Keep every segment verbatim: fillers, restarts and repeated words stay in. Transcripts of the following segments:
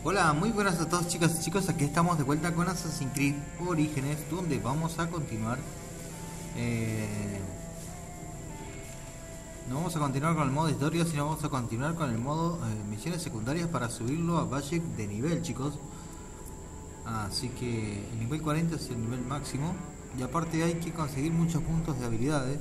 Hola, muy buenas a todos chicas y chicos, aquí estamos de vuelta con Assassin's Creed Orígenes, donde vamos a continuar. Eh, no vamos a continuar con el modo historia, sino vamos a continuar con el modo eh, misiones secundarias para subirlo a Bayek de nivel, chicos. Así que el nivel cuarenta es el nivel máximo. Y aparte hay que conseguir muchos puntos de habilidades.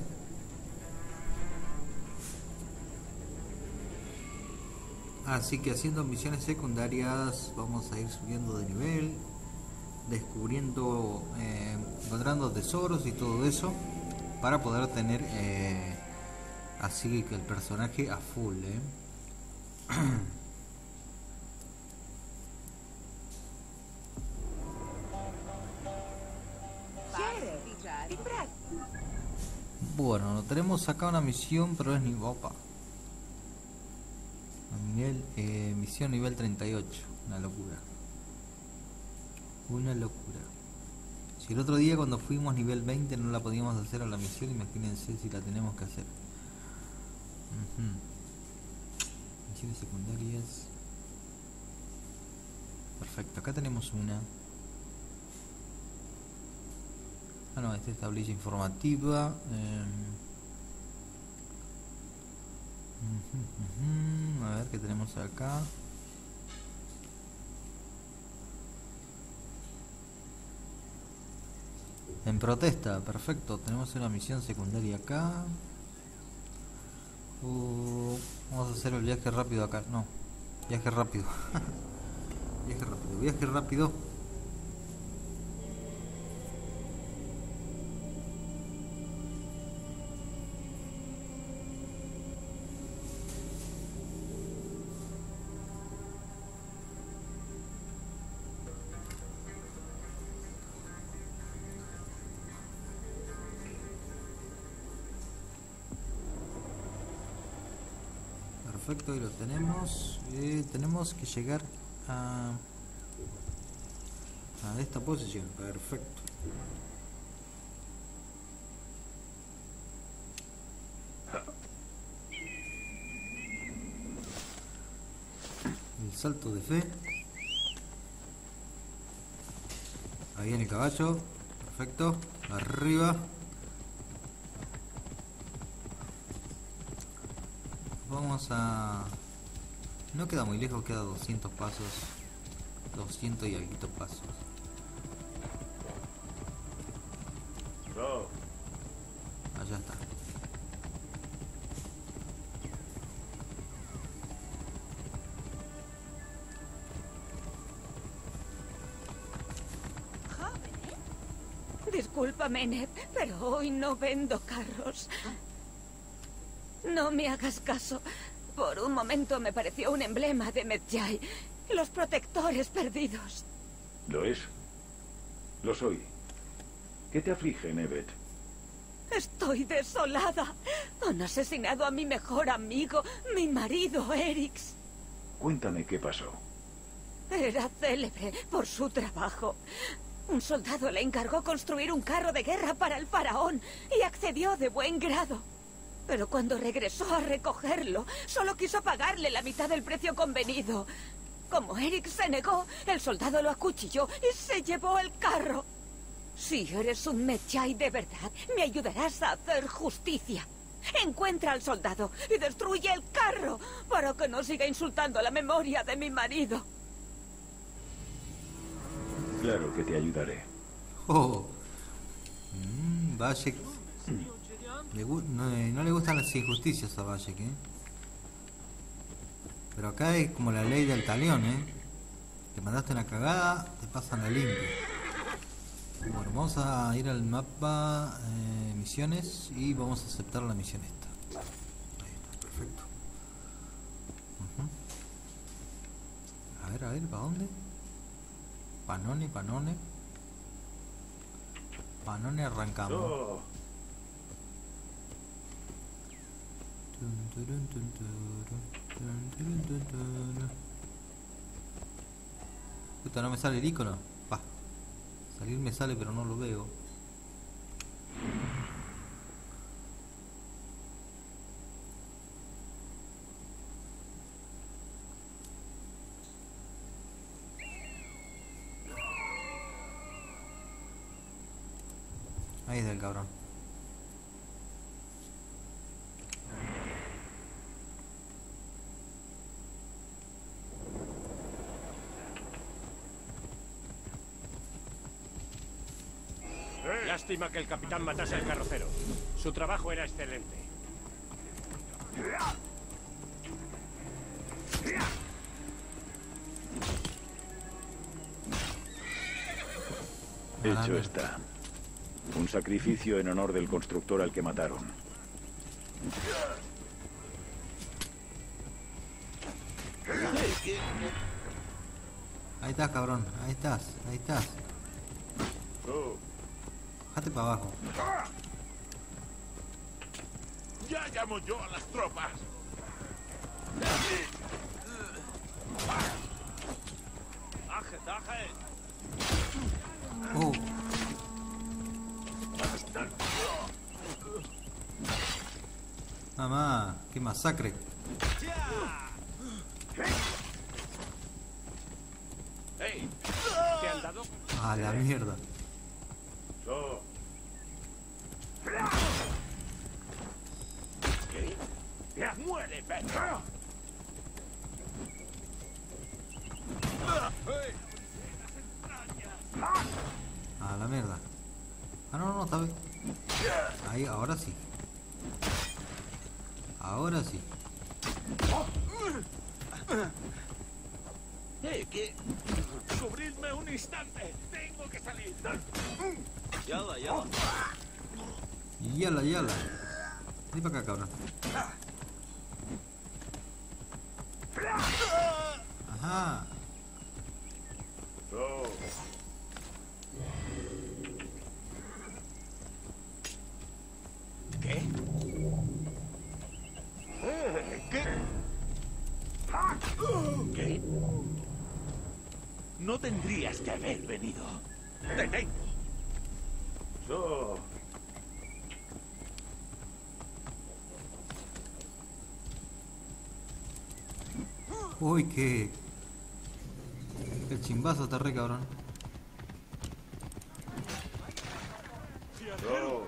Así que haciendo misiones secundarias vamos a ir subiendo de nivel, descubriendo, eh, encontrando tesoros y todo eso para poder tener eh, así que el personaje a full, ¿eh? Bueno, tenemos acá una misión, pero es ni opa. Nivel, eh, misión nivel treinta y ocho, una locura. Una locura. Si el otro día cuando fuimos nivel veinte no la podíamos hacer a la misión, imagínense si la tenemos que hacer. Uh-huh. Misiones secundarias. Perfecto, acá tenemos una. Ah no, esta es tablilla informativa. Eh... Uh-huh, uh-huh. A ver qué tenemos acá. En protesta, perfecto. Tenemos una misión secundaria acá. Uh, vamos a hacer el viaje rápido acá. No, viaje rápido. Viaje rápido, viaje rápido. Perfecto, y lo tenemos. Eh, tenemos que llegar a, a esta posición. Perfecto. El salto de fe. Ahí viene el caballo. Perfecto. Arriba. Vamos a... No queda muy lejos, queda doscientos pasos. doscientos y algo pasos. Oh. Allá está. Discúlpame, Ned, pero hoy no vendo carros. No me hagas caso. Por un momento me pareció un emblema de Medjay. Los protectores perdidos. ¿Lo es? Lo soy. ¿Qué te aflige, Nevet? Estoy desolada. Han asesinado a mi mejor amigo, mi marido, Erix. Cuéntame qué pasó. Era célebre por su trabajo. Un soldado le encargó construir un carro de guerra para el faraón y accedió de buen grado. Pero cuando regresó a recogerlo, solo quiso pagarle la mitad del precio convenido. Como Eric se negó, el soldado lo acuchilló y se llevó el carro. Si eres un Medjay de verdad, me ayudarás a hacer justicia. Encuentra al soldado y destruye el carro para que no siga insultando la memoria de mi marido. Claro que te ayudaré. Oh. Mm, Bayek. Le no, no le gustan las injusticias a Bayek, ¿eh? Pero acá es como la ley del talión, ¿eh? Te mandaste una cagada, te pasan la limpia. Bueno, vamos a ir al mapa eh, misiones y vamos a aceptar la misión esta. Ahí está, perfecto. Uh-huh. A ver, a ver, ¿para dónde? Panone, Panone. Panone arrancamos. Oh. Puta, no me sale el icono. Pa. Salir me sale pero no lo veo. es del cabrón. Lástima que el capitán matase al carrocero. Su trabajo era excelente. Hecho está. Un sacrificio en honor del constructor al que mataron. Ahí estás, cabrón. Ahí estás. Ahí estás. Bájate para abajo. Ya llamo yo a las tropas. Oh. Mamá, qué masacre. Hey, ¿te han dado? A la mierda. So. ¡Ya muere, perro! A la mierda. Ah, no, no, está bien. Ahí, ahora sí. Ahora sí. Eh, ¿qué? Cubridme un instante. Tengo que salir. Yala, yala. Yala, yala. Vení para acá, cabrón. Ajá. So. ¿Qué? Eh, ¿Qué? ¿Qué? No tendrías que haber venido. ¡Detente! So. Uy, qué... El chimbazo está re cabrón. So.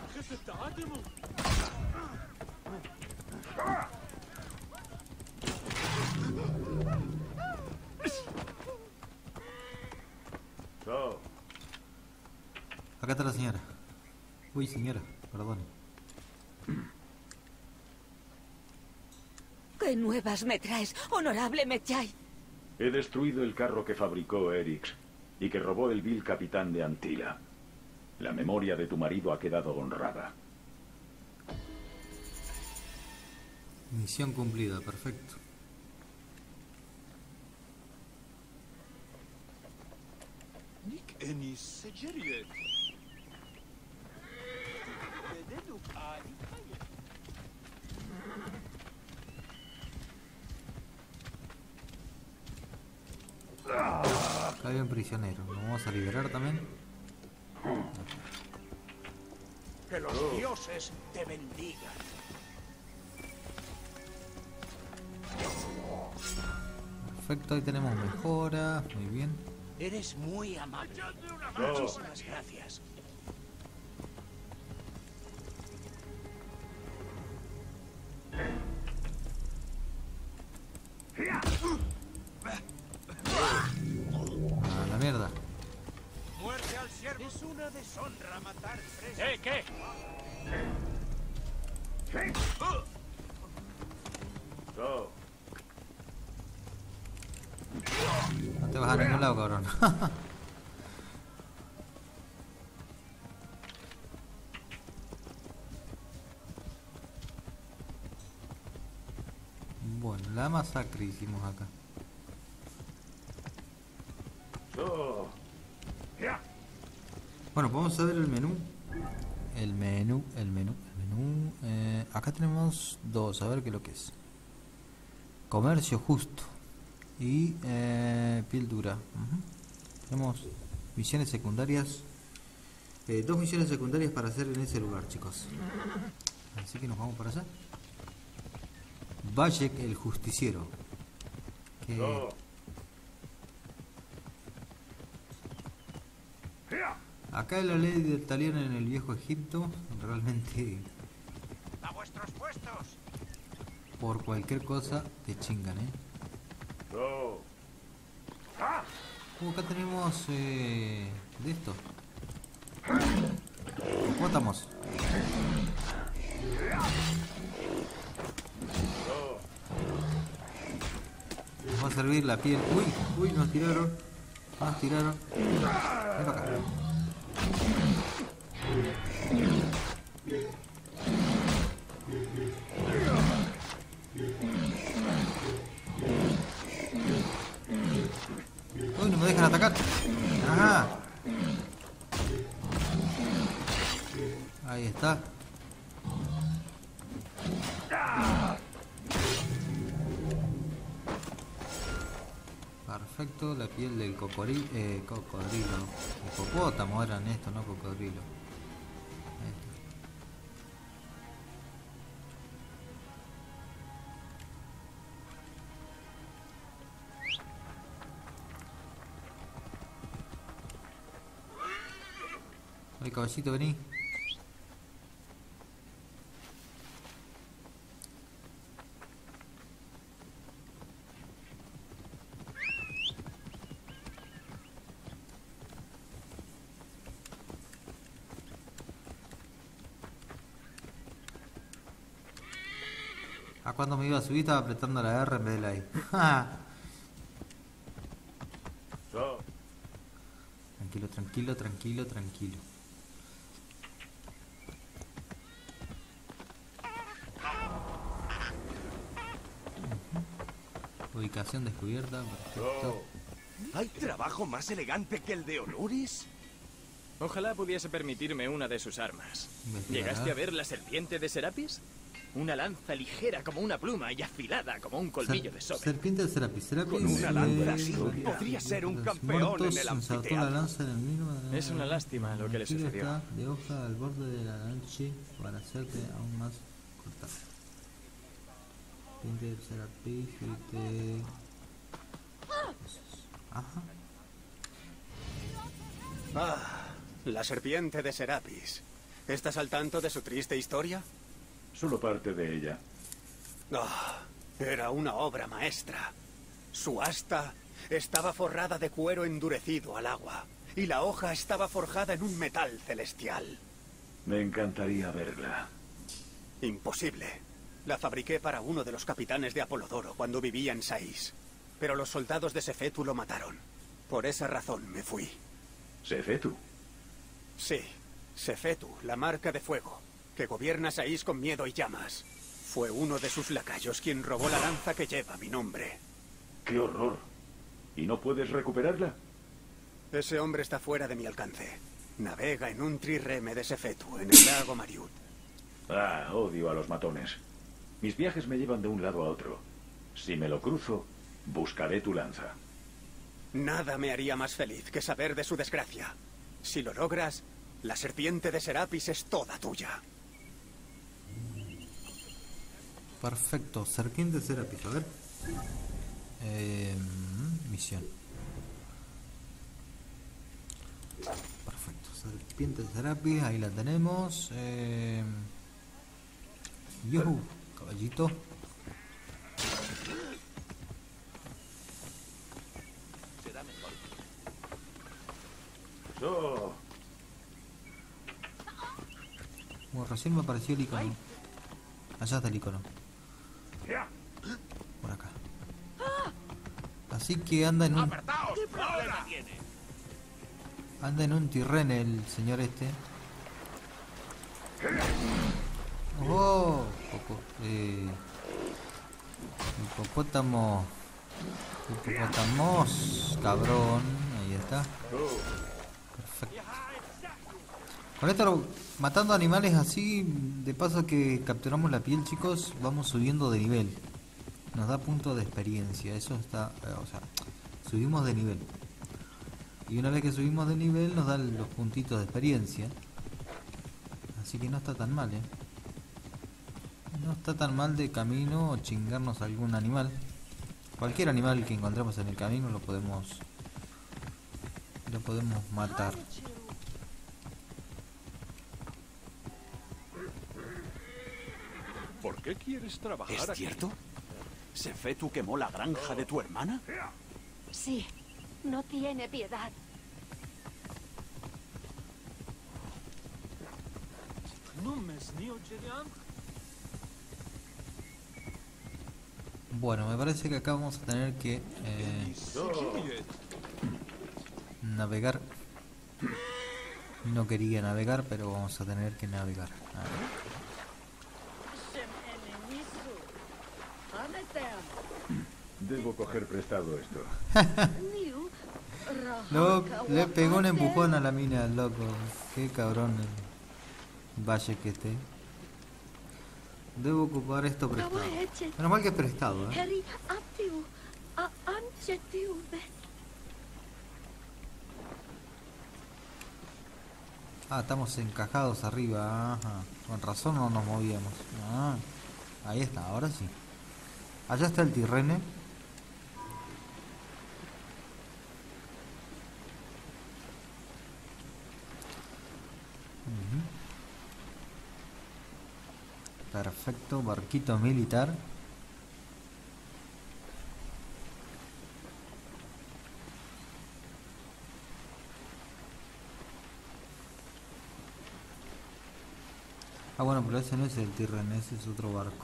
So. Acá está la señora. Uy, señora, perdón. ¿Qué nuevas me traes, honorable Medjay? He destruido el carro que fabricó Erix y que robó el vil capitán de Antila. La memoria de tu marido ha quedado honrada. Misión cumplida, perfecto. Nick Ennis Sejeriet. Bedeluk Ali. Acá hay un prisionero. ¿Lo vamos a liberar también? Que los dioses te bendigan. Perfecto, ahí tenemos mejora. Muy bien. Eres muy amable. No. Muchísimas gracias. A la mierda. Muerte al siervo. Es una deshonra matar tres. ¿Eh, qué? So. No te vas a ningún lado, cabrón. Bueno, la masacre hicimos acá. So. Bueno, vamos a ver el menú. El menú, el menú, el menú. Eh, acá tenemos dos, a ver qué es lo que es. Comercio justo. Y eh, piel dura. Ujú. Tenemos misiones secundarias. Eh, dos misiones secundarias para hacer en ese lugar, chicos. Así que nos vamos para allá. Bayek el justiciero. Que... So. Acá la ley del talión en el viejo Egipto, realmente ¡A vuestros puestos! por cualquier cosa te chingan, eh. ¡Oh! Uh, acá tenemos eh, de esto. Hipopótamos. Nos va a servir la piel. Uy, uy, nos tiraron. Nos tiraron. Ven para acá. Uy, no me dejan atacar. Ajá. Ahí está. Perfecto, la piel del cocodrilo, eh, cocodrilo. Hipopótamo eran esto, no cocodrilo. Ahí está. Ay, caballito, vení. ¿A cuando me iba a subir estaba apretando la R en vez de la I? So, Tranquilo, tranquilo, tranquilo, tranquilo. Ujú. Ubicación descubierta, perfecto. ¿Hay trabajo más elegante que el de Oluris? Ojalá pudiese permitirme una de sus armas. Investigará. ¿Llegaste a ver la serpiente de Serapis? Una lanza ligera como una pluma y afilada como un colmillo Ser- de sobre. Serpiente de Serapis. Serapis Con una lanza eh, así, podría ser un los campeón muertos, en el ensartó la anfiteatro. lanza en el mismo. Es una lástima lo que le El tiro sucedió. está de hoja al borde de la noche para hacerte aún más cortado. Serpiente de Serapis y te... Ajá. Ah, la serpiente de Serapis. ¿Estás al tanto de su triste historia? solo parte de ella. Ah, era una obra maestra. Su asta estaba forrada de cuero endurecido al agua, y la hoja estaba forjada en un metal celestial. Me encantaría verla. Imposible. La fabriqué para uno de los capitanes de Apolodoro cuando vivía en Sais. Pero los soldados de Sefetu lo mataron. Por esa razón me fui. ¿Sefetu? Sí, Sefetu, la marca de fuego, que gobierna Sais con miedo y llamas. Fue uno de sus lacayos quien robó la lanza que lleva mi nombre. ¡Qué horror! ¿Y no puedes recuperarla? Ese hombre está fuera de mi alcance. Navega en un trireme de Sefetu, en el lago Mariut. Ah, odio a los matones. Mis viajes me llevan de un lado a otro. Si me lo cruzo, buscaré tu lanza. Nada me haría más feliz que saber de su desgracia. Si lo logras, la serpiente de Serapis es toda tuya. Perfecto, serpiente de Serapis, a ver. Eh, misión. Perfecto, serpiente de Serapis, ahí la tenemos. Eh, yuhu, caballito. Será mejor. ¡Oh! Bueno, recién me apareció el icono. Allá está el icono. Por acá. Así que anda en un ¡Apartaos! ¡Ahora! anda en un tirrene el señor este. Oh, poco, eh, hipopótamo, hipopótamos, cabrón, ahí está. Perfecto. Con esto, lo- matando animales así, de paso que capturamos la piel, chicos, vamos subiendo de nivel. Nos da puntos de experiencia, eso está, eh, o sea, subimos de nivel. Y una vez que subimos de nivel nos dan los puntitos de experiencia. Así que no está tan mal, eh. No está tan mal de camino chingarnos a algún animal. Cualquier animal que encontremos en el camino lo podemos lo podemos matar. ¿Por qué quieres trabajar ¿Es aquí? cierto? ¿Sefetu quemó la granja de tu hermana? Sí, no tiene piedad. Bueno, me parece que acá vamos a tener que eh, navegar. No quería navegar, pero vamos a tener que navegar. A ver. Debo coger prestado esto. No, le pegó un empujón a la mina, loco. Qué cabrón el valle que esté. Debo ocupar esto prestado. Menos mal que es prestado, ¿eh? Ah, estamos encajados arriba. Ajá. Con razón no nos movíamos. Ah, ahí está, ahora sí. Allá está el Tirrene. Uh-huh. Perfecto, barquito militar. Ah, bueno, pero ese no es el Tirrene, ese es otro barco.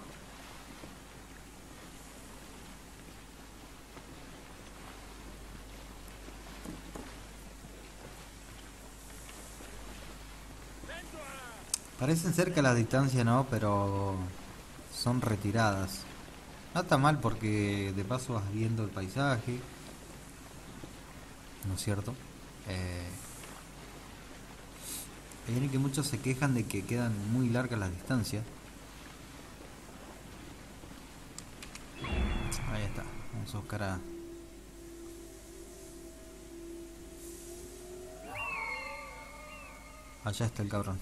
Parecen cerca las distancias, ¿no? Pero son retiradas. No está mal porque de paso vas viendo el paisaje. ¿No es cierto? Eh... Viene que muchos se quejan de que quedan muy largas las distancias. Ahí está. Vamos a buscar a... Allá está el cabrón.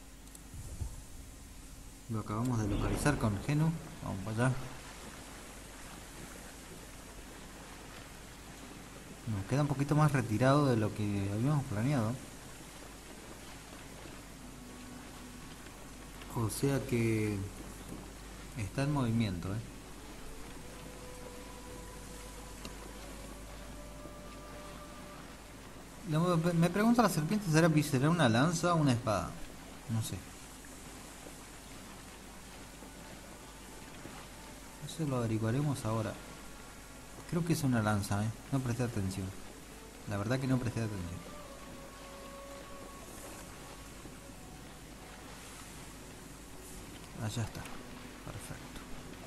Lo acabamos de localizar con Genu. Vamos para allá. Nos queda un poquito más retirado de lo que habíamos planeado. O sea que está en movimiento, ¿eh? No, me pregunta la serpiente, ¿será, ¿será una lanza o una espada? No sé. Eso lo averiguaremos ahora. Creo que es una lanza, ¿eh? No presté atención. La verdad que no presté atención. Allá está. Perfecto.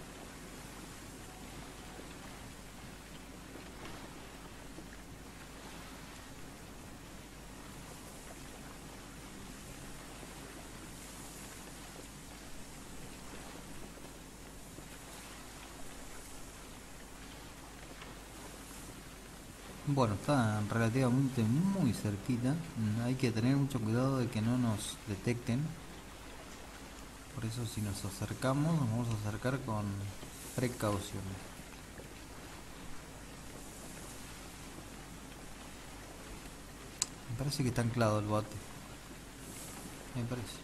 Bueno, está relativamente muy cerquita. Hay que tener mucho cuidado de que no nos detecten. Por eso si nos acercamos, nos vamos a acercar con precaución. Me parece que está anclado el bote. Me parece.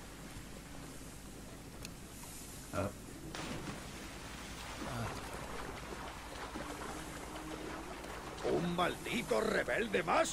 Ah. ¿Un maldito rebelde más?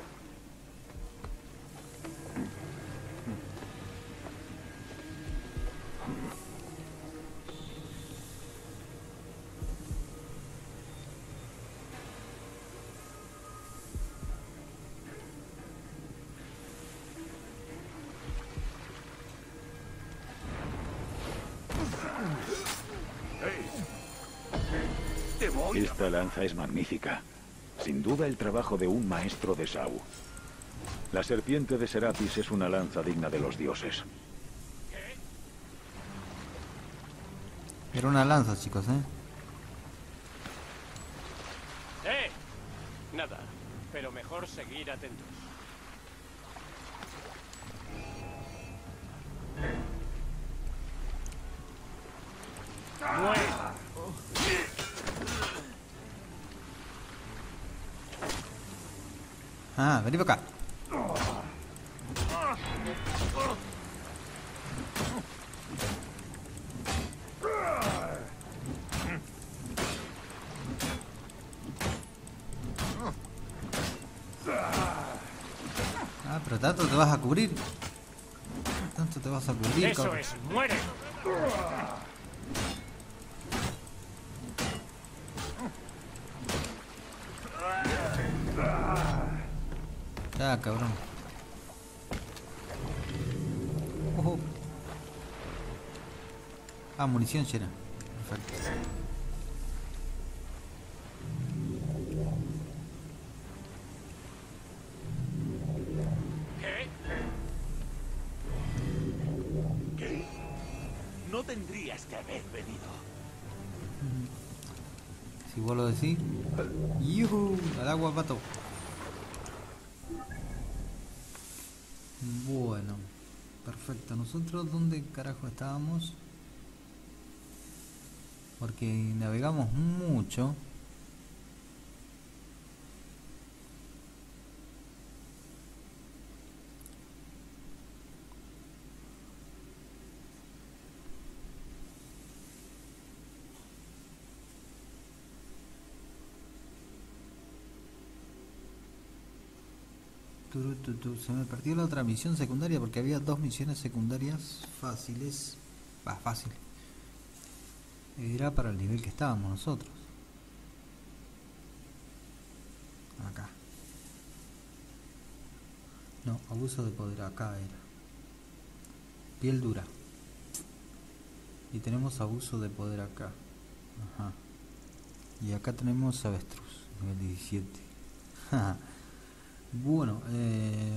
Esta lanza es magnífica. Sin duda el trabajo de un maestro de Sau. La serpiente de Serapis es una lanza digna de los dioses. Era una lanza, chicos, ¿eh? ¡Eh! Nada, pero mejor seguir atentos. ¡Muera! Ah, vení para acá. Pero tanto te vas a cubrir. Tanto te vas a cubrir. Eso cabrón. es, muere. Ya, cabrón. Ojo. Ah, munición llena. Perfecto. ¿Qué? ¿Qué? No tendrías que haber venido. Si vos lo decís. ¡Yuhu! Al agua, pato. Bueno. Perfecto. ¿Nosotros dónde carajo estábamos? Porque navegamos mucho. Turu, tu, tu. Se me perdió la otra misión secundaria porque había dos misiones secundarias fáciles. Va, fácil. Era para el nivel que estábamos nosotros. Acá. No, abuso de poder. Acá era. Piel dura. Y tenemos abuso de poder acá. Ajá. Y acá tenemos avestruz. Nivel diecisiete. Bueno, eh...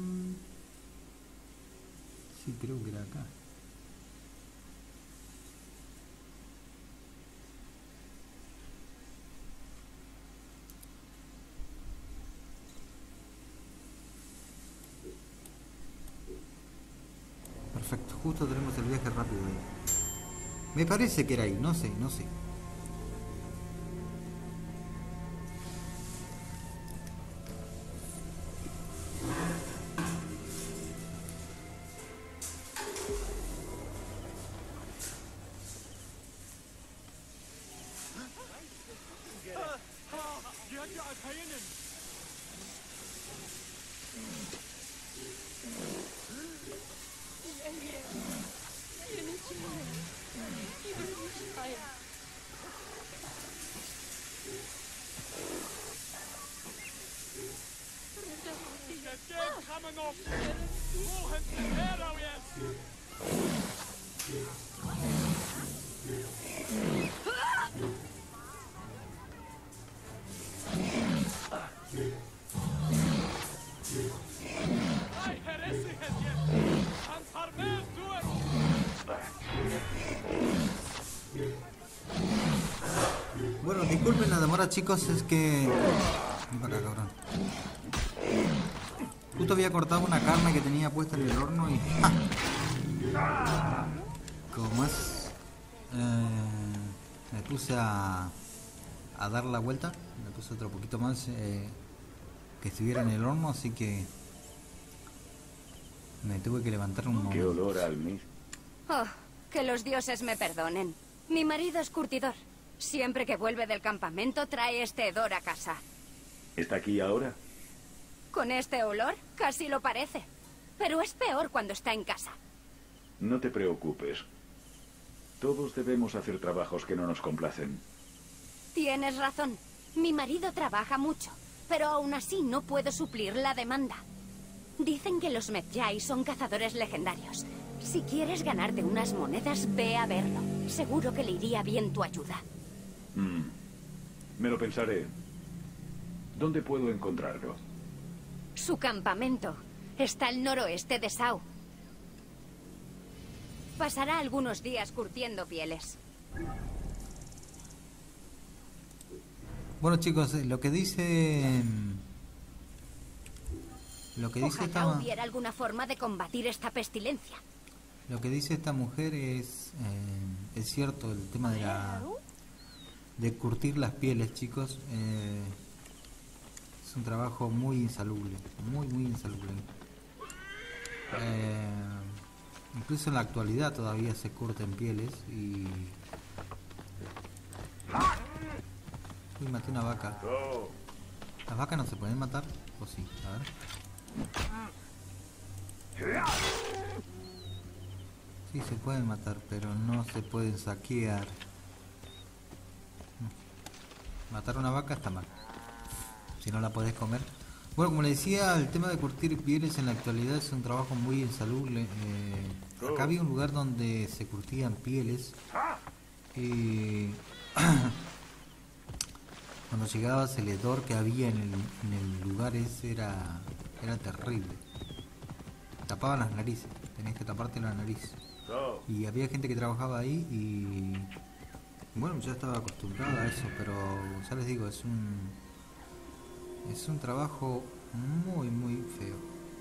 sí, creo que era acá. Perfecto, justo tenemos el viaje rápido ahí. Me parece que era ahí, no sé, no sé. Bueno, disculpen la demora, chicos, es que... Ven para acá, cabrón. Justo había cortado una carne que tenía puesta en el horno y... ¡ja! Como es... Eh, me puse a... a dar la vuelta. Me puse otro poquito más eh, que estuviera en el horno, así que... me tuve que levantar un momento. Qué olor a almíbar. Oh, que los dioses me perdonen. Mi marido es curtidor. Siempre que vuelve del campamento trae este hedor a casa. ¿Está aquí ahora? Con este olor, casi lo parece. Pero es peor cuando está en casa. No te preocupes. Todos debemos hacer trabajos que no nos complacen. Tienes razón. Mi marido trabaja mucho, pero aún así no puedo suplir la demanda. Dicen que los Medjay son cazadores legendarios. Si quieres ganarte unas monedas, ve a verlo. Seguro que le iría bien tu ayuda. Mm. Me lo pensaré. ¿Dónde puedo encontrarlo? Su campamento está al noroeste de Sau. Pasará algunos días curtiendo pieles. Bueno, chicos, lo que dice... Lo que dice Ojalá esta... hubiera alguna forma de combatir esta pestilencia. Lo que dice esta mujer es... Eh, es cierto, el tema de la... de curtir las pieles, chicos. Eh, es un trabajo muy insalubre. Muy, muy insalubre. Eh, incluso en la actualidad todavía se curten pieles y... Uy, maté una vaca. ¿Las vacas no se pueden matar? ¿O sí? A ver. Sí, se pueden matar, pero no se pueden saquear. Matar una vaca está mal, si no la podés comer. Bueno, como le decía, el tema de curtir pieles en la actualidad es un trabajo muy insalubre. Eh, acá había un lugar donde se curtían pieles y cuando llegabas el hedor que había en el, en el lugar ese era, era terrible. Tapaban las narices, tenías que taparte la nariz. Y había gente que trabajaba ahí y bueno, ya estaba acostumbrada a eso, pero ya les digo, es un es un trabajo muy muy feo.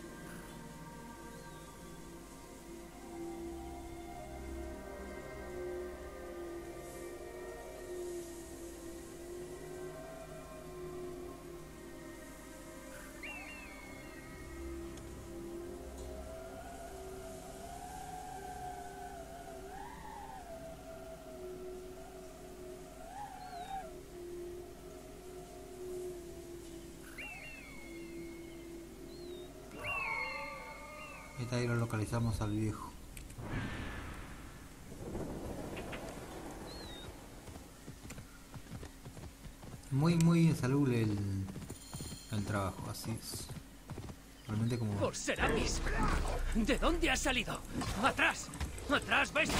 Ahí lo localizamos al viejo. Muy muy insalubre el, el trabajo, así es. Realmente como... ¡Por Serapis! ¿De dónde has salido? ¡Atrás! ¡Atrás, bestia!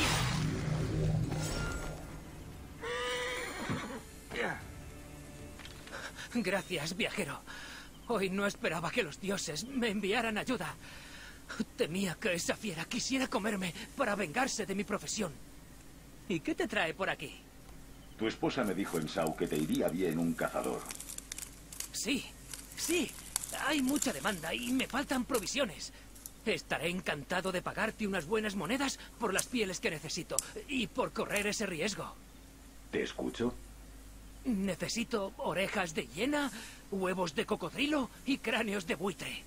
Gracias, viajero. Hoy no esperaba que los dioses me enviaran ayuda. Temía que esa fiera quisiera comerme para vengarse de mi profesión. ¿Y qué te trae por aquí? Tu esposa me dijo en Sau que te iría bien un cazador. Sí, sí. Hay mucha demanda y me faltan provisiones. Estaré encantado de pagarte unas buenas monedas por las pieles que necesito y por correr ese riesgo. ¿Te escucho? Necesito orejas de hiena, huevos de cocodrilo y cráneos de buitre.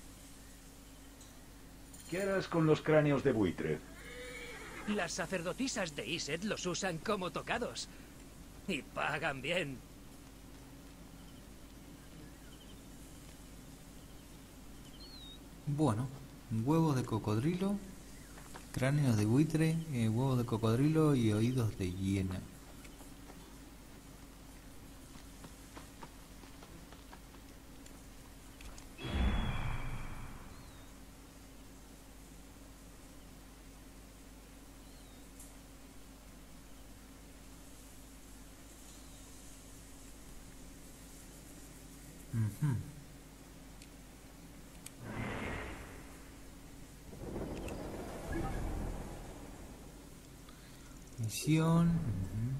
¿Qué harás con los cráneos de buitre? Las sacerdotisas de Iset los usan como tocados. Y pagan bien. Bueno, huevos de cocodrilo, cráneos de buitre, eh, huevos de cocodrilo y oídos de hiena. Uh-huh. Misión. Uh-huh.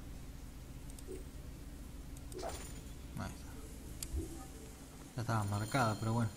Ahí está. Ya estaba marcada, pero bueno.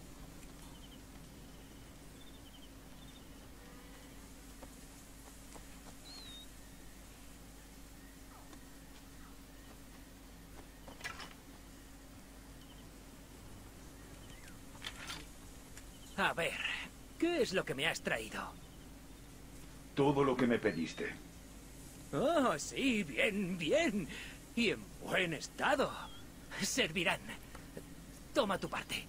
A ver, ¿qué es lo que me has traído? Todo lo que me pediste. Oh, sí, bien, bien. Y en buen estado. Servirán. Toma tu parte.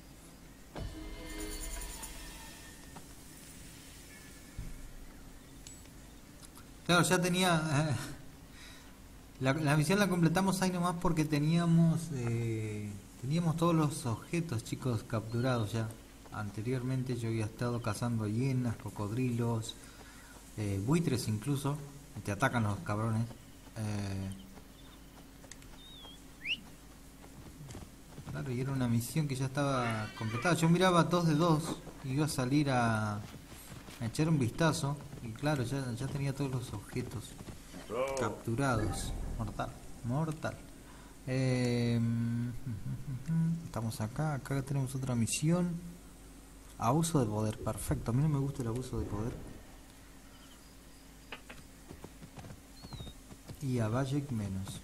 Claro, ya tenía... Eh, la, la misión la completamos ahí nomás porque teníamos... Eh, teníamos todos los objetos, chicos, capturados ya. Anteriormente yo había estado cazando hienas, cocodrilos, eh, buitres incluso. Te atacan los cabrones. Eh, claro, y era una misión que ya estaba completada. Yo miraba dos de dos, iba a salir a, a echar un vistazo. Y claro, ya, ya tenía todos los objetos capturados. Mortal, mortal. Eh, estamos acá, acá tenemos otra misión. Abuso de poder, perfecto. A mí no me gusta el abuso de poder. Y a Bayek menos.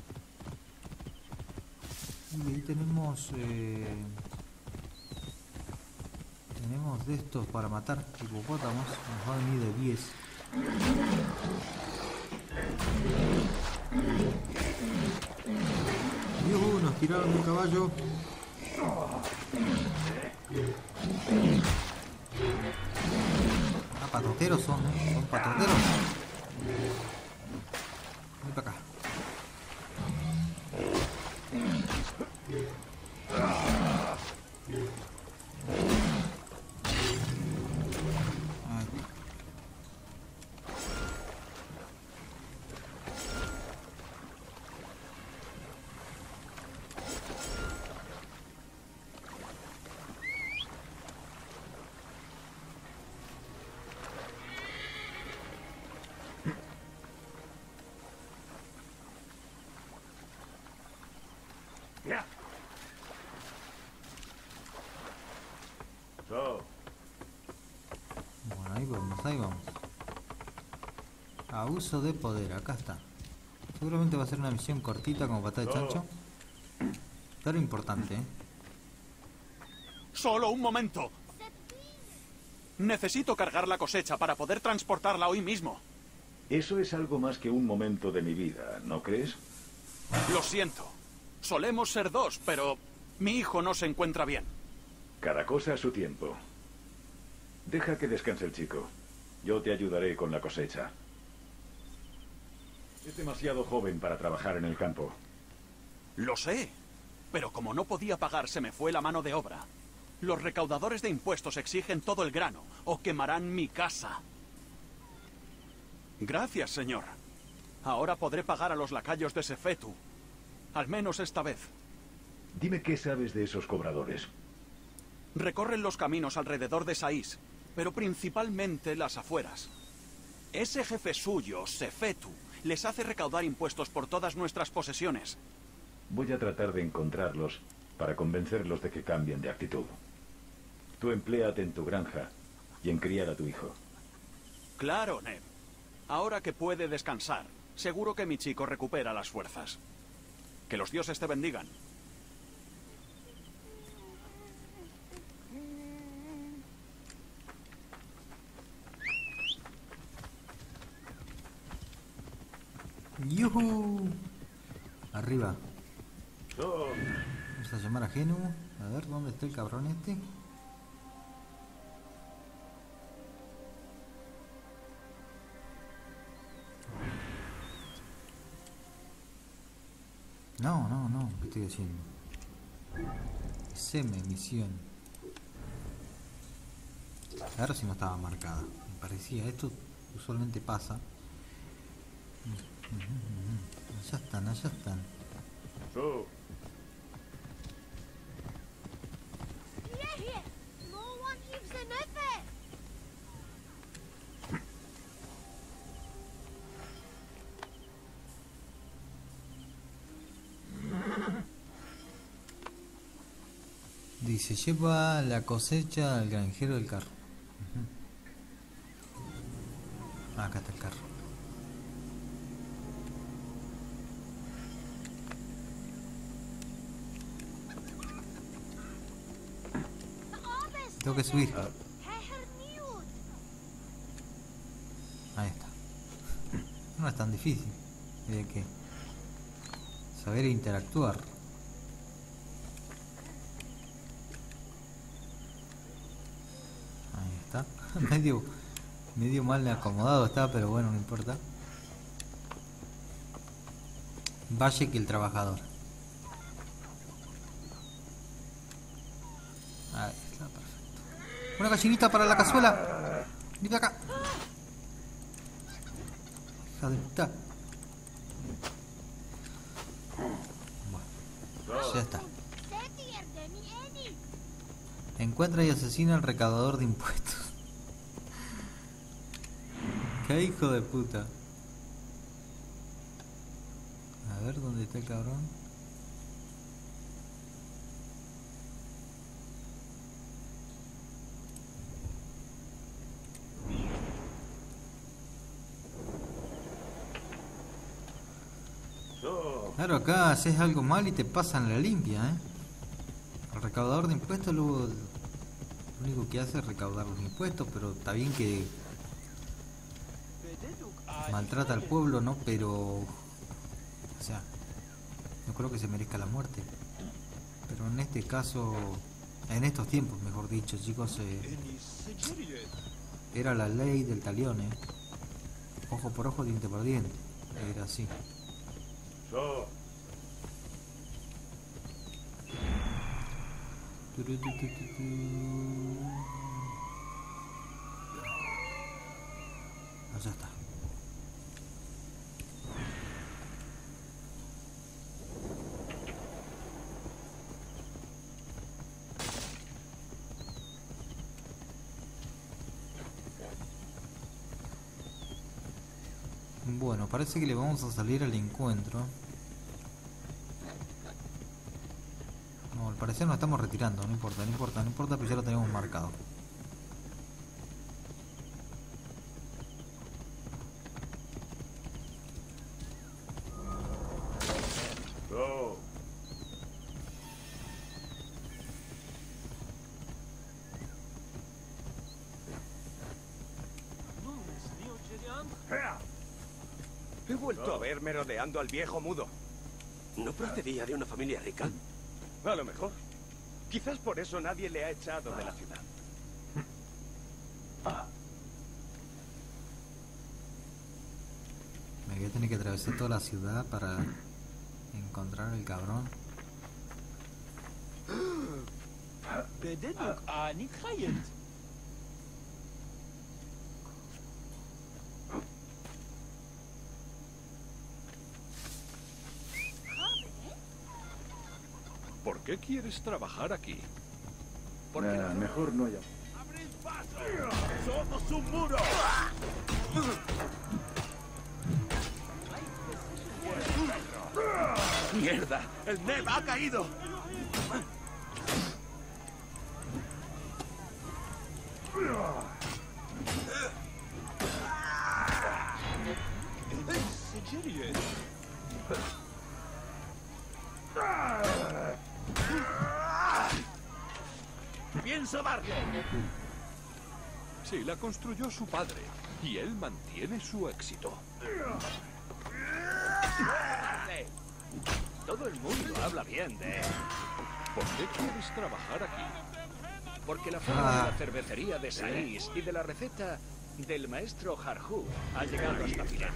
Y ahí tenemos... Eh, tenemos de estos para matar hipopótamos. Nos va a venir de diez. Yuhu, nos tiraron un caballo. Ah, patoteros son, ¿eh? Son patoteros. Ven para acá. Ahí. Ya. So, Bueno, ahí vamos, ahí vamos. Abuso de poder, acá está. Seguramente va a ser una misión cortita como patada de chancho. Pero importante, ¿eh? Solo un momento. Necesito cargar la cosecha para poder transportarla hoy mismo. eso es algo más que un momento de mi vida, ¿no crees? Lo siento. Solemos ser dos, pero mi hijo no se encuentra bien. Cada cosa a su tiempo. Deja que descanse el chico. Yo te ayudaré con la cosecha. Es demasiado joven para trabajar en el campo. Lo sé, pero como no podía pagar, se me fue la mano de obra. Los recaudadores de impuestos exigen todo el grano, o quemarán mi casa. Gracias, señor. Ahora podré pagar a los lacayos de Sefetu. Al menos esta vez. Dime qué sabes de esos cobradores. Recorren los caminos alrededor de Saís, pero principalmente las afueras. Ese jefe suyo, Sefetu, les hace recaudar impuestos por todas nuestras posesiones. Voy a tratar de encontrarlos para convencerlos de que cambien de actitud. Tú empléate en tu granja y en criar a tu hijo. Claro, Ned. Ahora que puede descansar, seguro que mi chico recupera las fuerzas. Que los dioses te bendigan. ¡Yuhu! Arriba. So, Vamos a llamar a Genu. A ver, ¿dónde está el cabrón este? No, no, no. ¿Qué estoy haciendo? Seme, misión. A ver si no estaba marcada. Me parecía. Esto usualmente pasa. Allá están, allá están. so. Dice, lleva la cosecha al granjero del carro. Uh-huh. Acá está el carro. Tengo que subir. Ahí está. No es tan difícil. Hay que saber interactuar. Ahí está. medio, medio mal acomodado está, pero bueno, no importa. Valle que el trabajador. Ahí está, perfecto. Una gallinita para la cazuela. Mira acá. Hija de puta. Bueno, ya está. Encuentra y asesina al recaudador de impuestos. Qué hijo de puta. A ver dónde está el cabrón. Claro, acá haces algo mal y te pasan la limpia, ¿eh? El recaudador de impuestos luego lo único que hace es recaudar los impuestos, pero está bien que maltrata al pueblo, ¿no? Pero, o sea, no creo que se merezca la muerte. Pero en este caso En estos tiempos, mejor dicho, chicos, eh, era la ley del talión, eh. Ojo por ojo, diente por diente. Era así. So. Turu, tu, tu, tu, tu. Allá está. Bueno, parece que le vamos a salir al encuentro. No, al parecer nos estamos retirando, no importa, no importa, no importa, pero ya lo tenemos marcado. So. He vuelto a ver merodeando al viejo mudo. ¿No procedía de una familia rica? A lo mejor. Quizás por eso nadie le ha echado de la ciudad. Me voy a tener que atravesar toda la ciudad para encontrar el cabrón. ¿Por qué quieres trabajar aquí? Porque nah, mejor no haya. ¡Somos un muro! ¡Mierda! ¡El Neb ha caído! ¡Pienso darle! Sí, la construyó su padre y él mantiene su éxito. Todo el mundo habla bien de él. ¿Por qué quieres trabajar aquí? Porque la fama de la cervecería de Saís y de la receta del maestro Harju ha llegado hasta Pirene.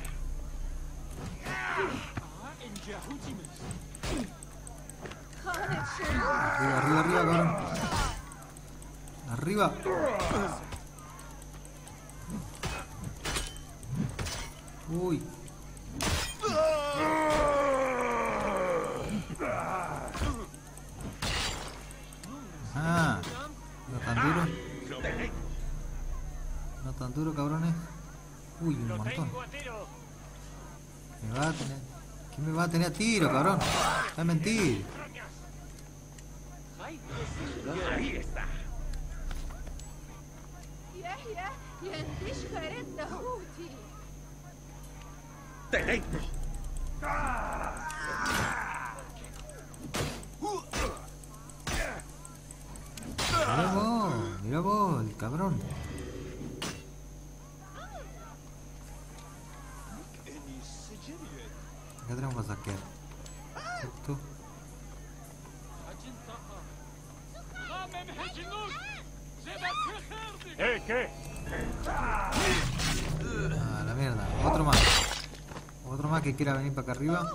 Arriba, arriba, arriba, cabrón. Arriba. Uy. Ah, no tan duro. No tan duro, cabrones. Uy, un montón. Me va a tener. ¿Quién me va a tener a tiro, cabrón? Es mentir. Ahí está. ¡Tenéis! Mira vos, mira vos, el cabrón. Acá tenemos para saquear. Esto. ¿Eh, qué? Ah, la mierda. Otro más. Otro más que quiera venir para acá arriba.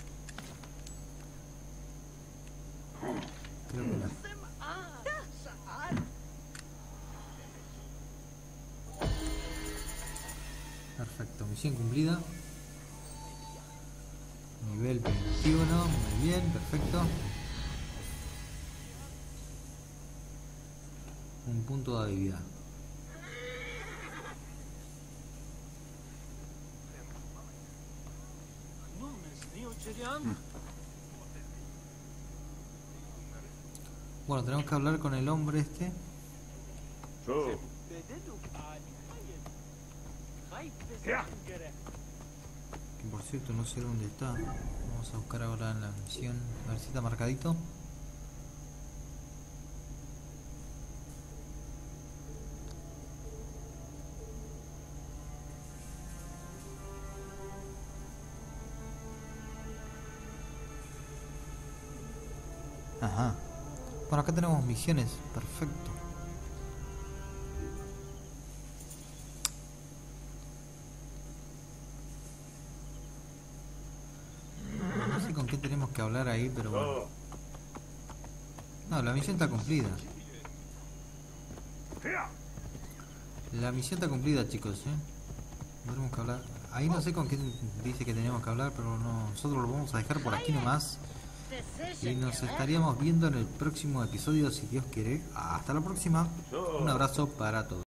Creo que no. Perfecto, misión cumplida. Nivel veintiuno, muy bien, perfecto. Un punto de habilidad. Bueno, tenemos que hablar con el hombre este. So. Que por cierto no sé dónde está. Vamos a buscar ahora en la misión. A ver si está marcadito. Ajá. Bueno, acá tenemos misiones. Perfecto. No sé con qué tenemos que hablar ahí, pero bueno. No, la misión está cumplida. La misión está cumplida, chicos, ¿eh? No tenemos que hablar. Ahí no sé con qué dice que tenemos que hablar, pero no, nosotros lo vamos a dejar por aquí nomás. Y nos estaríamos viendo en el próximo episodio, si Dios quiere. Hasta la próxima. Un abrazo para todos.